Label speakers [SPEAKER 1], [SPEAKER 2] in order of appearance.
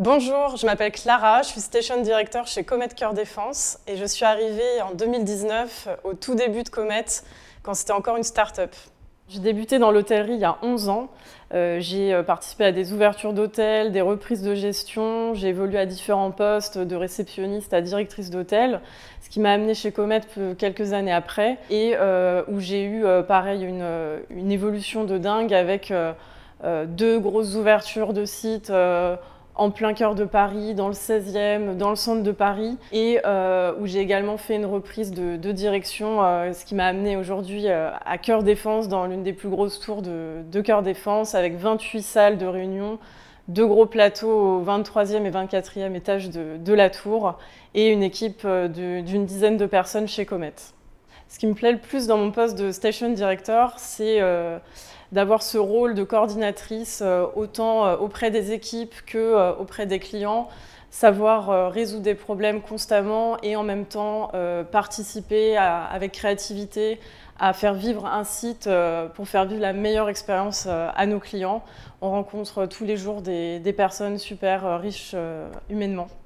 [SPEAKER 1] Bonjour, je m'appelle Clara, je suis Station Director chez Comet Cœur Défense et je suis arrivée en 2019, au tout début de Comet, quand c'était encore une start-up. J'ai débuté dans l'hôtellerie il y a 11 ans. J'ai participé à des ouvertures d'hôtels, des reprises de gestion. J'ai évolué à différents postes, de réceptionniste à directrice d'hôtel, ce qui m'a amenée chez Comet quelques années après et où j'ai eu pareil une évolution de dingue avec deux grosses ouvertures de sites en plein cœur de Paris, dans le 16e, dans le centre de Paris, et où j'ai également fait une reprise de direction, ce qui m'a amenée aujourd'hui à Cœur Défense, dans l'une des plus grosses tours de Cœur Défense, avec 28 salles de réunion, deux gros plateaux au 23e et 24e étage de la tour, et une équipe d'une dizaine de personnes chez Comet. Ce qui me plaît le plus dans mon poste de Station Director, c'est d'avoir ce rôle de coordinatrice autant auprès des équipes que auprès des clients, savoir résoudre des problèmes constamment et en même temps participer avec créativité à faire vivre un site pour faire vivre la meilleure expérience à nos clients. On rencontre tous les jours des personnes super riches humainement.